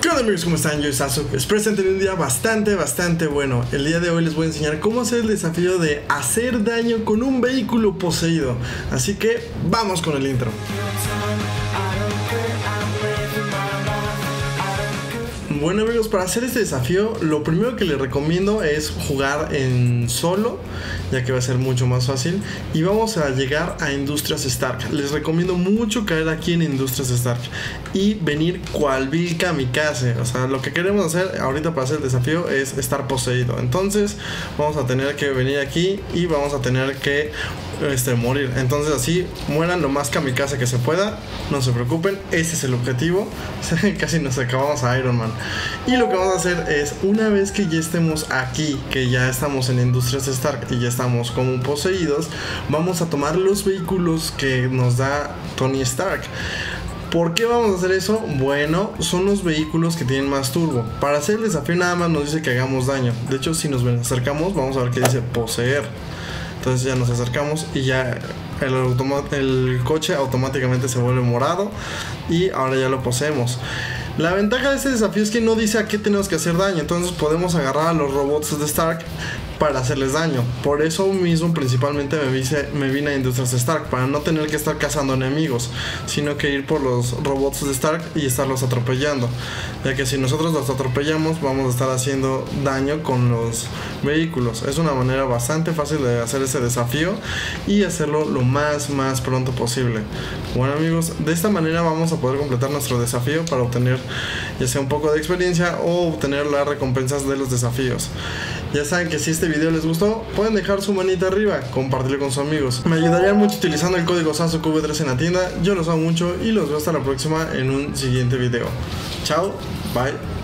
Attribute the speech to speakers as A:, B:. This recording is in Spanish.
A: ¿Qué onda, amigos? ¿Cómo están? Yo soy Sasuke. Espero estén teniendo un día bastante bueno. El día de hoy les voy a enseñar cómo hacer el desafío de hacer daño con un vehículo poseído. Así que vamos con el intro. Bueno, amigos, para hacer este desafío lo primero que les recomiendo es jugar en solo, ya que va a ser mucho más fácil. Y vamos a llegar a Industrias Stark. Les recomiendo mucho caer aquí en Industrias Stark y venir cual vil kamikaze. O sea, lo que queremos hacer ahorita para hacer el desafío es estar poseído. Entonces vamos a tener que venir aquí y vamos a tener que morir. Entonces así mueran lo más kamikaze que se pueda. No se preocupen, ese es el objetivo. Casi nos acabamos a Iron Man. Y lo que vamos a hacer es, una vez que ya estemos aquí, que ya estamos en Industrias Stark y ya estamos como poseídos, vamos a tomar los vehículos que nos da Tony Stark. ¿Por qué vamos a hacer eso? Bueno, son los vehículos que tienen más turbo. Para hacer el desafío nada más nos dice que hagamos daño. De hecho, si nos acercamos, vamos a ver que dice poseer. Entonces ya nos acercamos y ya el coche automáticamente se vuelve morado y ahora ya lo poseemos. La ventaja de este desafío es que no dice a qué tenemos que hacer daño. Entonces podemos agarrar a los robots de Stark para hacerles daño. Por eso mismo principalmente me vine a Industrias Stark, para no tener que estar cazando enemigos, sino que ir por los robots de Stark y estarlos atropellando, ya que si nosotros los atropellamos vamos a estar haciendo daño con los vehículos. Es una manera bastante fácil de hacer ese desafío y hacerlo lo más pronto posible. Bueno, amigos, de esta manera vamos a poder completar nuestro desafío para obtener ya sea un poco de experiencia o obtener las recompensas de los desafíos. Ya saben que si este video les gustó, pueden dejar su manita arriba, compartirlo con sus amigos. Me ayudarían mucho utilizando el código SASUKEV3 en la tienda. Yo los amo mucho y los veo hasta la próxima en un siguiente video. Chao, bye.